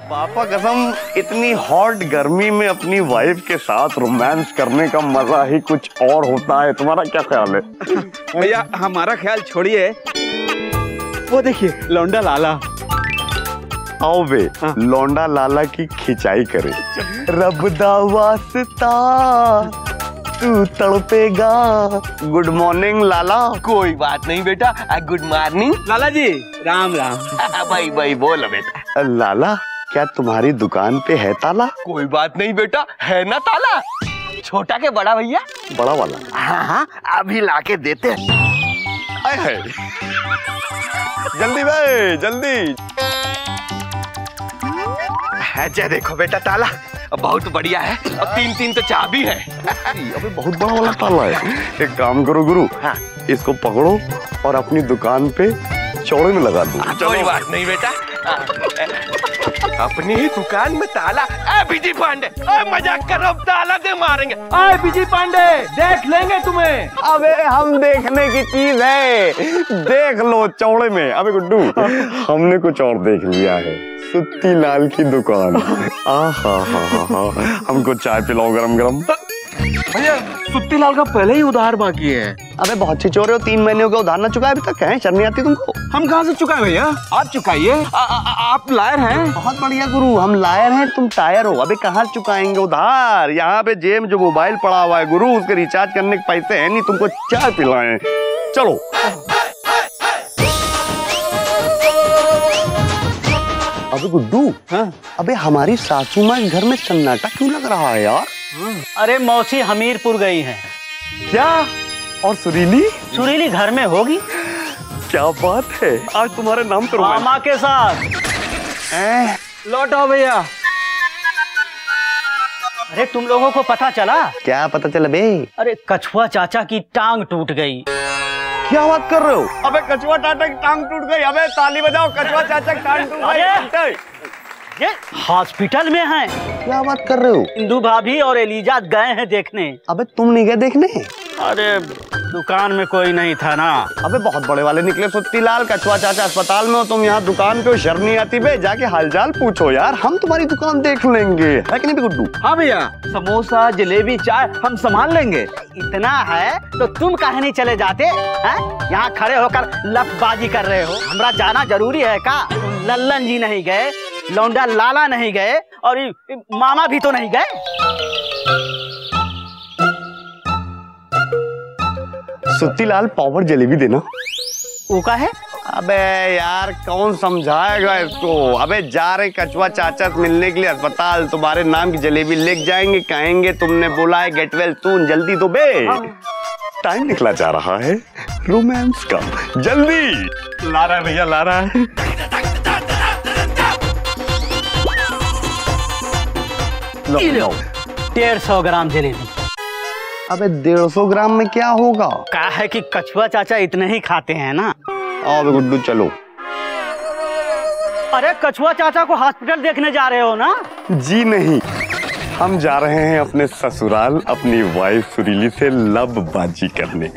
पापा कसम, इतनी हॉट गर्मी में अपनी वाइफ के साथ रोमांस करने का मजा ही कुछ और होता है। तुम्हारा क्या ख्याल है? भैया हमारा ख्याल छोड़िए, वो देखिए लौंडा लाला। आओ बे, लौंडा लाला की खिंचाई करे। रब दा वास्ता तू तड़पेगा। गुड मॉर्निंग लाला। कोई बात नहीं बेटा, गुड मॉर्निंग लाला जी। राम राम। भाई भाई बोलो बेटा। लाला, क्या तुम्हारी दुकान पे है ताला? कोई बात नहीं बेटा, है ना ताला। छोटा के बड़ा भैया? बड़ा वाला। हाँ, अभी लाके देते हैं। जल्दी भाई जल्दी। अच्छा देखो बेटा, ताला बहुत बढ़िया है और 3-3 तो चाबी है। अबे बहुत बड़ा वाला ताला है। एक काम करो गुरु, हाँ। इसको पकड़ो और अपनी दुकान पे चौड़े में लगा दो। कोई बात नहीं बेटा, अपनी ही दुकान में ताला। बिजी पांडे, मजाक कर रहा हूं, ताला दे मारेंगे। बिजी पांडे, देख लेंगे तुम्हें। अबे हम देखने की चीज है, देख लो चौड़े में। अबे गुड्डू, हमने कुछ और देख लिया है। सुत्ती लाल की दुकान। आहा, हमको चाय पिलाओ गरम गरम। भैया सुत्ती लाल का पहले ही उधार बाकी है। अबे बहुत छिचोरे हो, 3 महीने हो गए उधार ना चुकाए अभी तक। है शर्म नहीं आती तुमको? हम कहाँ से चुकाए भैया, आप चुकाइए। आप लायर हैं। बहुत बढ़िया गुरु, हम लायर हैं, तुम टायर हो। अबे कहाँ चुकाएंगे उधार? यहाँ पे जेब में जो मोबाइल पड़ा हुआ है गुरु, उसके रिचार्ज करने के पैसे हैं नहीं, तुमको चाय पिलाएं। चलो। अबे गुड्डू, हाँ? अबे हमारी सासू माँ घर में सन्नाटा क्यों लग रहा है यार? अरे मौसी हमीरपुर गई हैं। क्या? और सुरीली? सुरीली घर में होगी। क्या बात है, आज तुम्हारे नाम तो मामा के साथ। लौटाओ भैया। अरे तुम लोगों को पता चला? क्या पता चला बे? अरे कछुआ चाचा की टांग टूट गई। क्या बात कर रहे हो? अबे कछुआ चाचा की टांग टूट गई। अबे ताली बजाओ, कछुआ चाचा की टांग टूट गई। ये हॉस्पिटल में हैं। क्या बात कर रहे हो? इंदू भाभी और एलिजा गए हैं देखने। अबे तुम नहीं गए देखने? अरे दुकान में कोई नहीं था ना। अबे बहुत बड़े वाले निकले। सुत्ती लाल, कछुआ चाचा अस्पताल में हो, तुम यहाँ दुकान पे हो, शर्म नहीं आती बे? जाके हालचाल पूछो यार, हम तुम्हारी दुकान देख लेंगे। है कि नहीं गुड्डू? हाँ भैया, समोसा जलेबी चाय हम संभाल लेंगे। इतना है तो तुम कहीं नहीं चले जाते हैं? यहाँ खड़े होकर लफबाजी कर रहे हो। हमरा जाना जरूरी है का? लल्लन जी नहीं गए, लौंडा लाला नहीं गए और मामा भी तो नहीं गए। सुत्ती लाल पावर जलेबी देना। वो का है? अबे यार कौन समझाएगा इसको? अबे जा रहे कछुआ चाचा से मिलने के लिए अस्पताल, तुम्हारे नाम की जलेबी लेके जाएंगे, कहेंगे तुमने बोला है गेट वेल सून। जल्दी दो बे, टाइम निकला जा रहा है रोमांस का। जल्दी। ला रहा है भैया, ला रहा है। 150 ग्राम जलेबी। अबे 150 ग्राम में क्या होगा? क्या है कि कछुआ चाचा इतने ही खाते हैं ना। आओ गुड्डू चलो। अरे कछुआ चाचा को हॉस्पिटल देखने जा रहे हो ना? जी नहीं, हम जा रहे हैं अपने ससुराल अपनी वाइफ सुरीली से लवबाजी करने।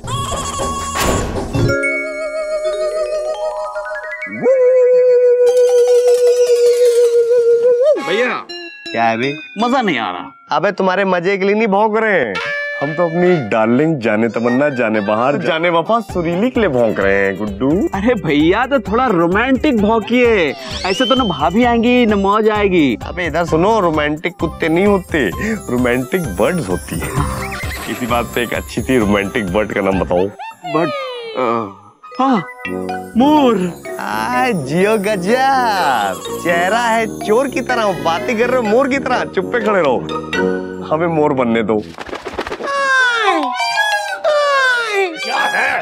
भैया क्या है बे? मजा नहीं आ रहा। अबे तुम्हारे मजे के लिए नहीं भौंक रहे हैं, हम तो अपनी डार्लिंग जाने तमन्ना, जाने बाहर, जाने वफा सुरीली के लिए भौंक रहे हैं गुड्डू। अरे भैया तो थोड़ा रोमांटिक भौंकिए, ऐसे तो न भाभी आएंगी न मौज आएगी। अबे इधर सुनो, रोमांटिक कुत्ते नहीं होते, रोमांटिक बर्ड्स होती है। इसी बात पे एक अच्छी सी रोमांटिक बर्ड का नाम बताओ। बर्ड? हाँ, मोर। जियो गजब, चेहरा है चोर की तरह, बातें कर रहे हो मोर की तरह। चुप पे खड़े रहो, हमें मोर बनने दो। क्या है?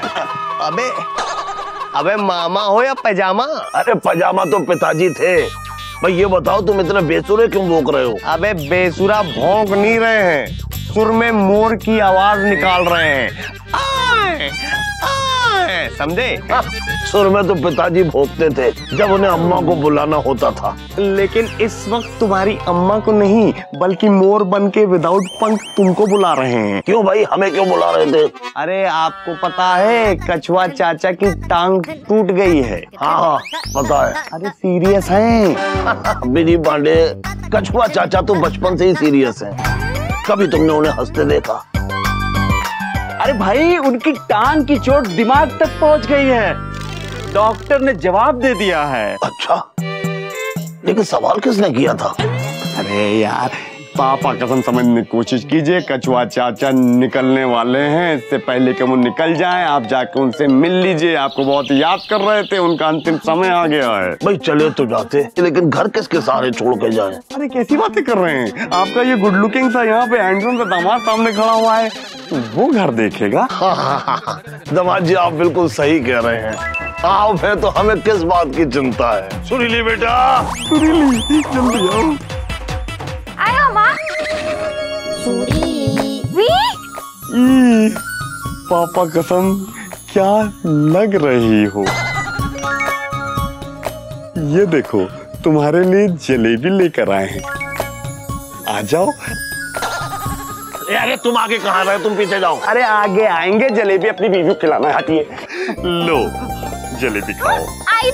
अबे मामा हो या पैजामा? अरे पैजामा तो पिताजी थे। भाई ये बताओ तुम इतना बेसुरे क्यों भौंक रहे हो? अबे बेसुरा भौंक नहीं रहे हैं, सुर में मोर की आवाज निकाल रहे हैं। आए, आए। है, समझे? सुर में तो पिताजी भोंकते थे जब उन्हें अम्मा को बुलाना होता था। लेकिन इस वक्त तुम्हारी अम्मा को नहीं बल्कि मोर बन के विदाउट पंख तुमको बुला रहे हैं। क्यों भाई, हमें क्यों बुला रहे थे? अरे आपको पता है कछुआ चाचा की टांग टूट गई है। हाँ पता है। अरे सीरियस है। बिजी पांडे, कछुआ चाचा तो बचपन से ही सीरियस हैं। कभी तुमने उन्हें हंसते देखा? अरे भाई, उनकी टांग की चोट दिमाग तक पहुंच गई है, डॉक्टर ने जवाब दे दिया है। अच्छा, लेकिन सवाल किसने किया था? अरे यार पापा कसम समझने की कोशिश कीजिए, कछुआ चाचा निकलने वाले हैं, इससे पहले कि वो निकल जाएं आप जाके उनसे मिल लीजिए, आपको बहुत याद कर रहे थे, उनका अंतिम समय आ गया है। भाई चले तो जाते, लेकिन घर किसके सहारे छोड़ के जाएं? अरे कैसी बातें कर रहे हैं, आपका ये गुड लुकिंग सा यहाँ पे हैंडसम सा दामाद सामने खड़ा हुआ है, वो घर देखेगा। दामाद जी आप बिल्कुल सही कह रहे हैं, आप हैं तो हमें किस बात की चिंता है। सुरीली बेटा, सुरीली जल्दी आओ। आयो माँ। पापा कसम क्या लग रही हो। ये देखो तुम्हारे लिए जलेबी लेकर आए हैं, आ जाओ। अरे तुम आगे कहाँ रहे, तुम पीछे जाओ। अरे आगे आएंगे, जलेबी अपनी बीवी को खिलाना है, हटिए। लो जलेबी खाओ।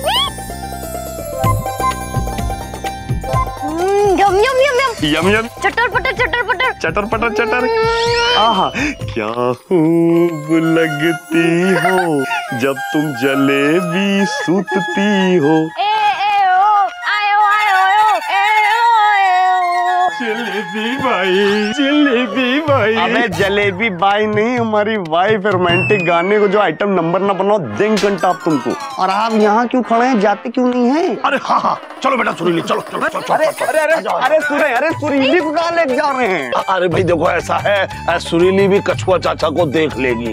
यम यम यम यम यम यम, चटर पटर चटर पटर चटर पटर चटर। आहा क्या खूब लगती हो जब तुम जलेबी सूतती हो। ए ओ आयो आयो आयो ए ओ जलेबी भाई, जलेबी भाई। अबे जलेबी बाई नहीं, हमारी वाइफ। रोमांटिक गाने को जो आइटम नंबर ना बनाओ देंगे घंटा आप तुमको। और आप यहाँ क्यों खड़े हैं, जाते क्यों नहीं हैं? अरे हाँ चलो बेटा सुरीली, चलो चलो चलो। अरे अरे अरे अरे सुरीली को कहाँ लेके जा रहे हैं? अरे भाई देखो ऐसा है, सुरीली भी कछुआ चाचा को देख लेगी।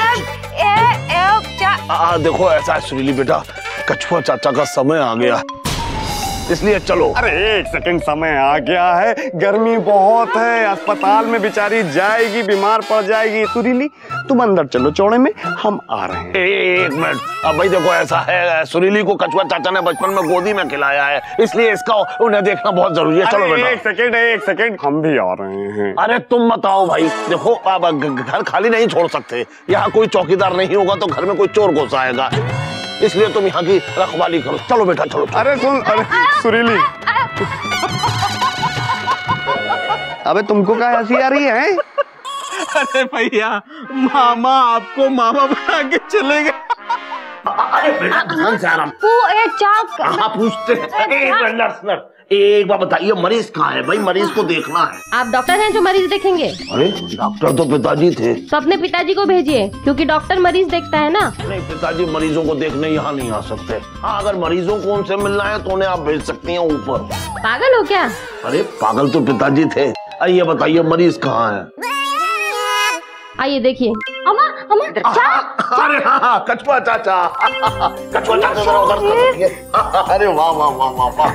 देखो ऐसा है सुरीली बेटा, कछुआ चाचा का समय आ गया, इसलिए चलो। अरे एक सेकंड, समय आ गया है, गर्मी बहुत है, अस्पताल में बेचारी जाएगी, बीमार पड़ जाएगी। सुरीली तुम अंदर चलो चौड़े में, हम आ रहे हैं। एक मिनट, अब भाई देखो ऐसा है, सुरीली को कछुआ चाचा ने बचपन में गोदी में खिलाया है, इसलिए इसका उन्हें देखना बहुत जरूरी है। चलो बेटा। एक सेकंड, हम भी आ रहे हैं। अरे तुम मत आओ भाई, देखो अब घर खाली नहीं छोड़ सकते, यहाँ कोई चौकीदार नहीं होगा तो घर में कोई चोर घुस आएगा, इसलिए तुम यहाँ की रखवाली करो। चलो बेटा चलो। अरे सुन, अरे सुरीली, अबे तुमको क्या हंसी आ रही है? अरे भैया, मामा आपको मामा बना के चले गए। अरे बेटा ध्यान से आराम। वो एक चाक। हाँ पूछते हैं। नर्स एक बार बताइए, मरीज कहाँ है? भाई मरीज को देखना है। आप डॉक्टर हैं जो मरीज देखेंगे? अरे डॉक्टर तो पिताजी थे। तो अपने पिताजी को भेजिए, क्योंकि डॉक्टर मरीज देखता है ना। नहीं, पिताजी मरीजों को देखने यहाँ नहीं आ सकते। हाँ अगर मरीजों को उनसे मिलना है तो उन्हें आप भेज सकती हैं ऊपर। पागल हो क्या? अरे पागल तो पिताजी थे। ये बताइए मरीज कहाँ है? आइए देखिए। अम्मा अम्मा अरे हाँ कछुआ चाचा, कछुआ चाचा जरा उधर कर सकती है। अरे वाह वाह वाह वाह वाह।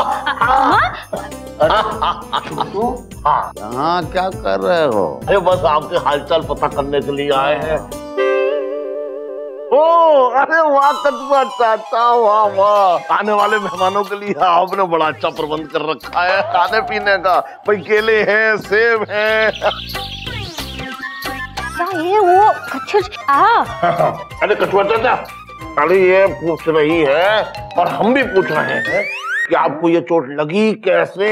यहाँ क्या कर रहे हो? अरे बस आपके हालचाल पता करने के लिए आए हैं। ओ अरे वाह कछुआ चाचा, वाह वाह। आने वाले मेहमानों के लिए आपने बड़ा अच्छा प्रबंध कर रखा है खाने पीने का। भाई केले हैं, सेब हैं। ये वो अरे कछुआ चाचा, अरे ये पूछ रही है और हम भी पूछ रहे हैं कि आपको ये चोट लगी कैसे?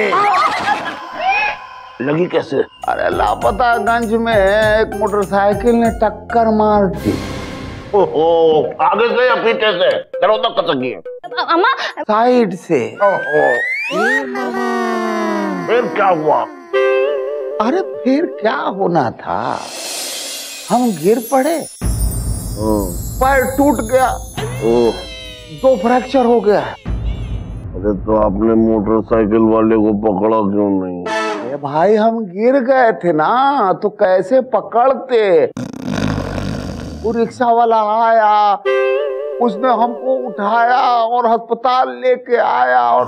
लगी कैसे? अरे लापतागंज में एक मोटरसाइकिल ने टक्कर मार दी। ओहो, आगे से या पीछे से? करो तो कसकी। अम्मा साइड से। ओहो, फिर क्या हुआ? अरे फिर क्या होना था, हम गिर पड़े, पैर टूट गया, 2 फ्रैक्चर हो गया। अरे तो आपने मोटरसाइकिल वाले को पकड़ा क्यों नहीं? अरे भाई हम गिर गए थे ना, तो कैसे पकड़ते? वो रिक्शा वाला आया, उसने हमको उठाया और अस्पताल लेके आया और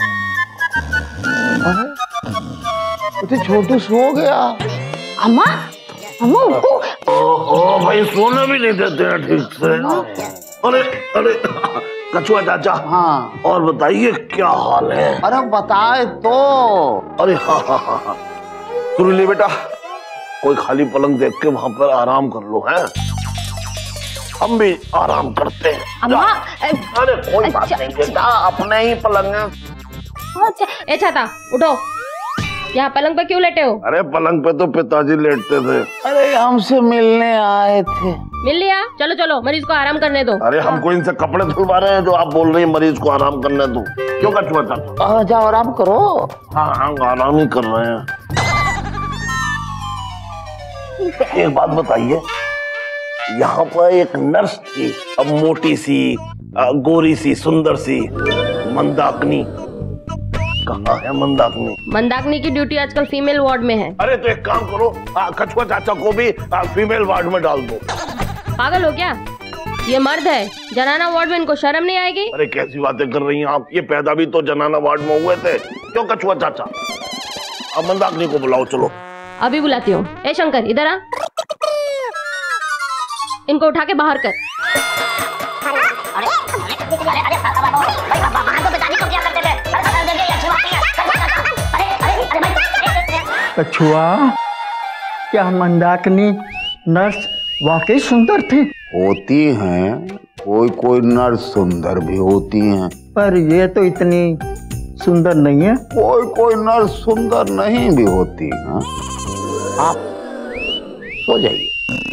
अरे छोटू सो गया। अम्मा अम्मा ओहो भाई सोने भी नहीं देते हैं ठीक से। अरे अरे कछुआ चाचा, हाँ और बताइए क्या हाल है? अरे बताए तो। अरे हाँ, सुरीली बेटा, कोई खाली पलंग देख के वहां पर आराम कर लो। है हम भी आराम करते हैं। अम्मा, अरे कोई बात नहीं बेटा, अपने ही पलंग है। ए छाता उठो, यहाँ पलंग पे क्यों लेटे हो? अरे पलंग पे तो पिताजी लेटते थे। अरे हमसे मिलने आए थे। मिल लिया? चलो चलो मरीज को आराम करने दो। अरे हमको इनसे कपड़े धुलवा रहे हैं जो आप बोल रही हैं मरीज को आराम करने दो। क्यों कछुआ चाचा? जाओ आराम करो। हाँ हाँ आराम ही कर रहे हैं। एक बात बताइए, यहाँ पर एक नर्स थी, अब मोटी सी, गोरी सी, सुंदर सी, मंदाकिनी। कहाँ है मंदाकिनी? मंदाकिनी की ड्यूटी आजकल फीमेल वार्ड में है। अरे तो एक काम करो, कछुआ चाचा को भी फीमेल वार्ड में डाल दो। पागल हो क्या? ये मर्द है, जनाना वार्ड में इनको शर्म नहीं आएगी? अरे कैसी बातें कर रही हैं आप, ये पैदा भी तो जनाना वार्ड में हुए थे। क्यों कछुआ चाचा? अब मंदाकिनी को बुलाओ, चलो। अभी बुलाती हूँ। ए शंकर इधर आ, इनको उठा के बाहर कर। कछुआ, क्या मंदाकिनी नर्स वाकई सुंदर थी? होती हैं, कोई कोई नर्स सुंदर भी होती हैं, पर ये तो इतनी सुंदर नहीं है। कोई कोई नर्स सुंदर नहीं भी होती हैं। आप सो जाइए।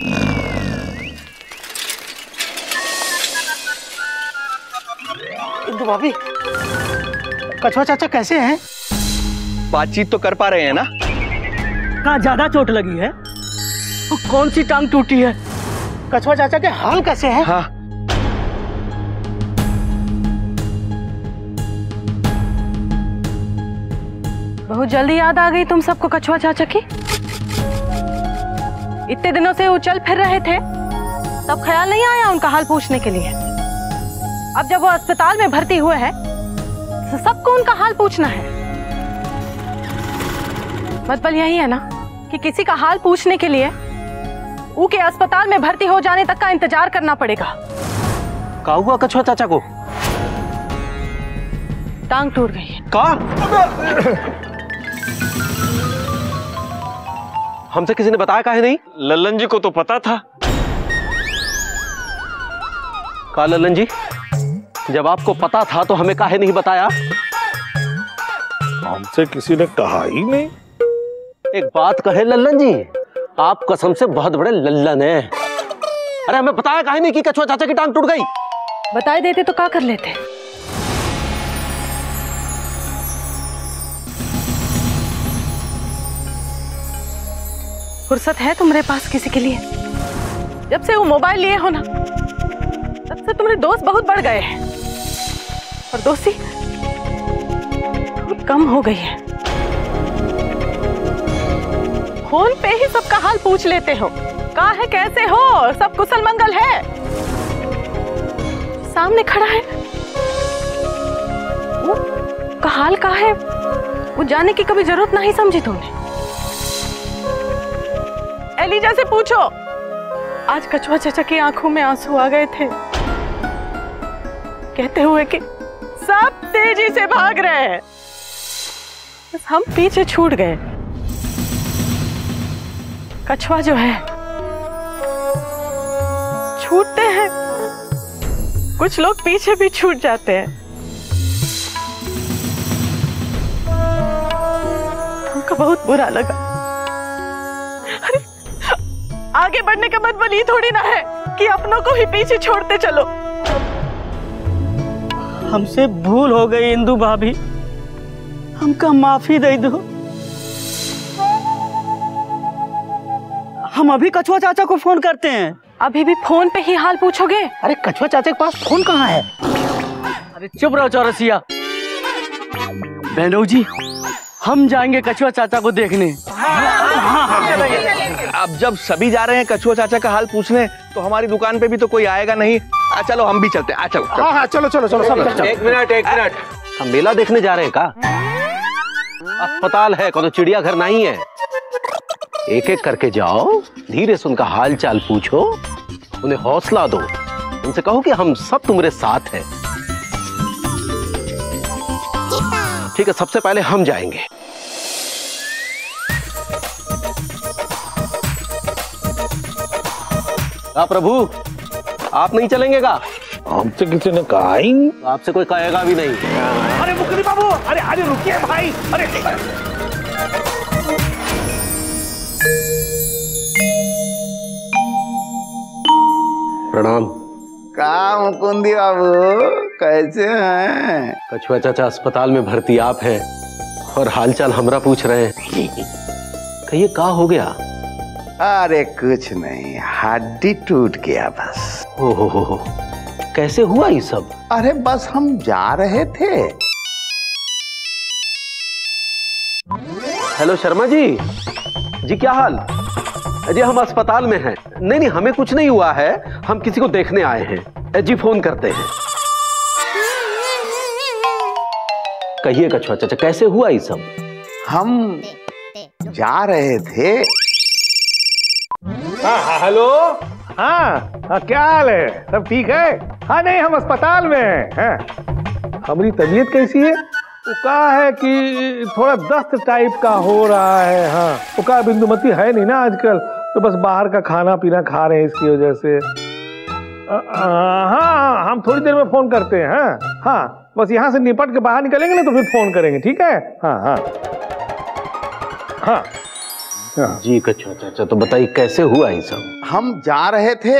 इंदु भाभी, कछुआ चाचा कैसे हैं? बातचीत तो कर पा रहे हैं ना? कहाँ ज्यादा चोट लगी है? कौन सी टांग टूटी है? कछुआ चाचा के हाल कैसे हैं? हाँ। बहुत जल्दी याद आ गई तुम सबको कछुआ चाचा की। इतने दिनों से वो चल फिर रहे थे, तब ख्याल नहीं आया उनका हाल पूछने के लिए। अब जब वो अस्पताल में भर्ती हुए हैं, तो सबको उनका हाल पूछना है। मतलब यही है ना कि किसी का हाल पूछने के लिए उनके अस्पताल में भर्ती हो जाने तक का इंतजार करना पड़ेगा। क्या हुआ कछुआ चाचा को? टांग टूट गई है। का? हमसे किसी ने बताया काहे नहीं? लल्लन जी को तो पता था। का लल्लन जी, जब आपको पता था तो हमें काहे नहीं बताया? हमसे किसी ने कहा ही नहीं। एक बात कहे लल्लन जी, आप कसम से बहुत बड़े लल्लन हैं। अरे हमें बताया काहे नहीं कि कछुआ चाचा की टांग टूट गई? बताए देते तो क्या कर लेते। फुर्सत है तुम्हारे पास किसी के लिए? जब से वो मोबाइल लिए हो ना, तब से तुम्हारे दोस्त बहुत बढ़ गए हैं और दोस्ती बहुत कम हो गई है। फोन पे ही सबका हाल पूछ लेते हो, कहा है, कैसे हो, सब कुशल मंगल है। सामने खड़ा है वो का हाल का है, वो जाने की कभी जरूरत नहीं समझी तुमने। एलिजा से पूछो। आज कछुआ चाचा की आंखों में आंसू आ गए थे, कहते हुए कि सब तेजी से भाग रहे हैं, बस हम पीछे छूट गए। कछुआ जो है छूटते हैं, कुछ लोग पीछे भी छूट जाते हैं। हमको बहुत बुरा लगा। अरे आगे बढ़ने का मतलब ये थोड़ी ना है कि अपनों को ही पीछे छोड़ते चलो। हमसे भूल हो गई इंदु भाभी, हमका माफी दे दो। हम अभी कछुआ चाचा को फोन करते हैं। अभी भी फोन पे ही हाल पूछोगे? अरे कछुआ चाचा के पास फोन कहाँ है? अरे चुप रहो चौरसिया। बहनों जी, हम जाएंगे कछुआ चाचा को देखने। अब जब सभी जा रहे हैं कछुआ चाचा का हाल पूछने, तो हमारी दुकान पे भी तो कोई आएगा नहीं। चलो हम भी चलते हैं। चलो हाँ हाँ चलो चलो चलो सब चलो। एक मिनट। हम मेला देखने जा रहे हैं का? अस्पताल है, कोई चिड़ियाघर नहीं है। एक एक करके जाओ, धीरे से उनका हाल चाल पूछो, उन्हें हौसला दो। उनसे कहो कि हम सब तुम्हारे साथ हैं। ठीक है, सबसे पहले हम जाएंगे। प्रभु, आप नहीं चलेंगे का? हमसे किसी ने कहा ही नहीं। आपसे कोई कहेगा भी नहीं। अरे मुकुंदी बाबू, अरे रुकिए भाई, अरे प्रणाम। का मुकुंदी बाबू, कैसे हैं? कछुआ चाचा अस्पताल में भर्ती आप हैं और हालचाल हमरा पूछ रहे हैं। कहिए का हो गया? अरे कुछ नहीं, हड्डी टूट गया बस। हो, कैसे हुआ ये सब? अरे बस हम जा रहे थे। हेलो शर्मा जी क्या हाल? जी हम अस्पताल में हैं। नहीं हमें कुछ नहीं हुआ है, हम किसी को देखने आए हैं। जी फोन करते हैं। कहिए कछुआ चाचा, कैसे हुआ ये सब? हम जा रहे थे। हाँ हेलो, हाँ क्या हाल है? सब ठीक है? हाँ नहीं, हम अस्पताल में हैं। हमारी तबीयत कैसी है? वो कहा है कि थोड़ा दस्त टाइप का हो रहा है। हाँ वो कहा बिंदुमती है नहीं ना आजकल, तो बस बाहर का खाना पीना खा रहे हैं इसकी वजह से। हाँ हम थोड़ी देर में फोन करते हैं। हाँ बस यहाँ से निपट के बाहर निकलेंगे ना तो फिर फोन करेंगे, ठीक है? हाँ जी कछुआ चाचा, तो बताइए कैसे हुआ ये सब? हम जा रहे थे।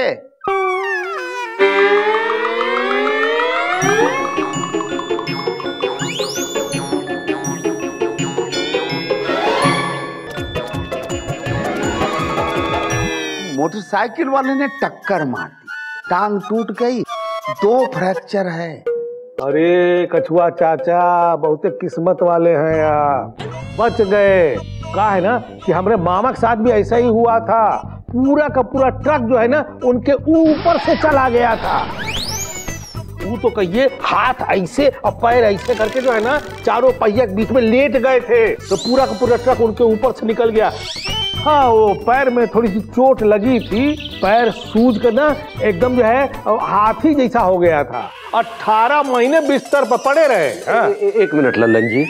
मोटरसाइकिल वाले ने टक्कर मार दी, टांग टूट गई, 2 फ्रैक्चर है। अरे कछुआ चाचा बहुत किस्मत वाले हैं यार, बच गए। कहा है ना कि हमारे मामा के साथ भी ऐसा ही हुआ था। पूरा का पूरा ट्रक जो है ना उनके ऊपर से चला गया था। वो तो कहिए हाथ ऐसे और पैर ऐसे करके जो है ना चारों पहिया के बीच में लेट गए थे, तो पूरा का पूरा ट्रक उनके ऊपर से निकल गया। हाँ वो पैर में थोड़ी सी चोट लगी थी, पैर सूज कर ना एकदम जो है हाथी जैसा हो गया था। 18 महीने बिस्तर पर पड़े रहे। एक मिनट लल्लन जी।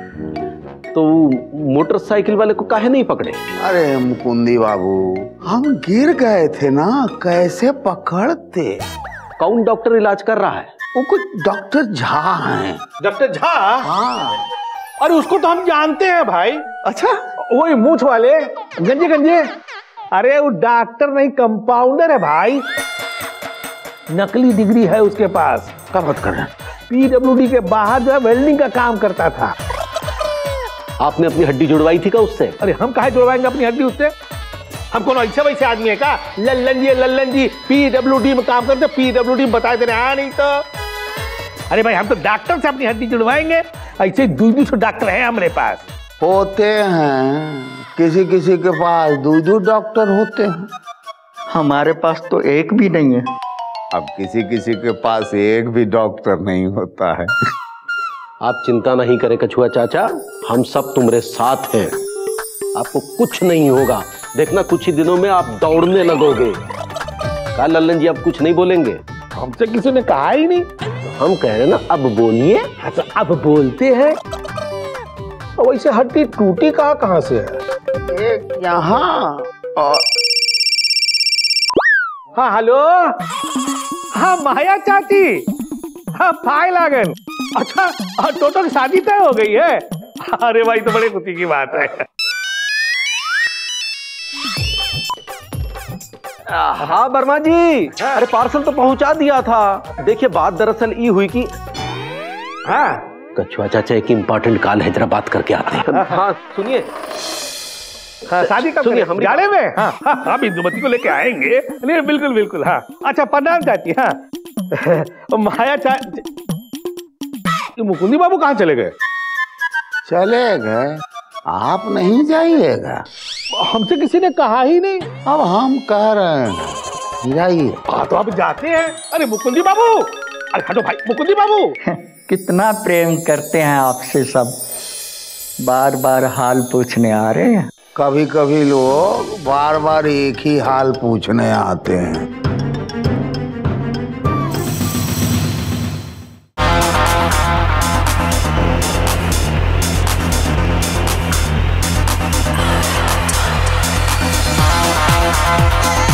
तो मोटरसाइकिल वाले को काहे नहीं पकड़े? अरे मुकुंदी बाबू, हम गिर गए थे ना, कैसे पकड़ते? कौन डॉक्टर इलाज कर रहा है? वो कुछ डॉक्टर झा हैं। डॉक्टर झा? हाँ। अरे उसको तो हम जानते हैं भाई। अच्छा, वही मूछ वाले, गंजे गंजे। अरे वो डॉक्टर नहीं, कंपाउंडर है भाई। नकली डिग्री है उसके पास। क्या बात कर रहे हैं? PWD के बाहर जो है वेल्डिंग का काम करता था। आपने अपनी हड्डी जुड़वाई थी क्या उससे? अरे हम काहे जुड़वाएंगे अपनी हड्डी उससे? हम कौन ऐसे वैसे आदमी है का? लल्लन जी PWD में काम करते, PWD में बताए देने आया नहीं तो। अरे भाई हम तो डॉक्टर से अपनी हड्डी जुड़वाएंगे, ऐसे 200 डॉक्टर हैं हमारे पास। होते हैं, किसी किसी के पास 2 डॉक्टर होते हैं। हमारे पास तो एक भी नहीं है। अब किसी किसी के पास एक भी डॉक्टर नहीं होता है। आप चिंता नहीं करें कछुआ चाचा, हम सब तुम्हारे साथ हैं। आपको कुछ नहीं होगा, देखना कुछ ही दिनों में आप दौड़ने लगोगे। क्या लल्लन जी आप कुछ नहीं बोलेंगे? हमसे किसी ने कहा ही नहीं। हम कह रहे ना अब बोलिए। अच्छा अब बोलते हैं। तो वैसे हड्डी टूटी कहाँ से है? एक यहाँ और हाँ हेलो, हाँ माया चाची, हाँ फाइल आगन। अच्छा टोटो की शादी तय हो गई है? अरे भाई तो बड़े खुशी की बात है। हाँ वर्मा जी, अरे पार्सल तो पहुंचा दिया था। देखिए बात दरअसल ये हुई कि हाँ कछुआ चाचा एक इम्पोर्टेंट कॉल है, जरा बात करके आते हैं। हाँ सुनिए, हाँ शादी कब सुनिए हम जाने में? हाँ बिंदुमती को लेके आएंगे। नहीं बिल्कुल। हाँ अच्छा प्रणाम चाची। हाँ माया चाची, मुकुंदी बाबू कहाँ चले गए? चले गए, आप नहीं जाइएगा? हमसे किसी ने कहा ही नहीं। अब हम कह रहे हैं जाइए। हाँ तो आप जाते हैं। अरे मुकुंदी बाबू, अरे हटो भाई। मुकुंदी बाबू कितना प्रेम करते हैं आपसे सब, बार बार हाल पूछने आ रहे हैं। कभी कभी लोग बार बार एक ही हाल पूछने आते हैं। है।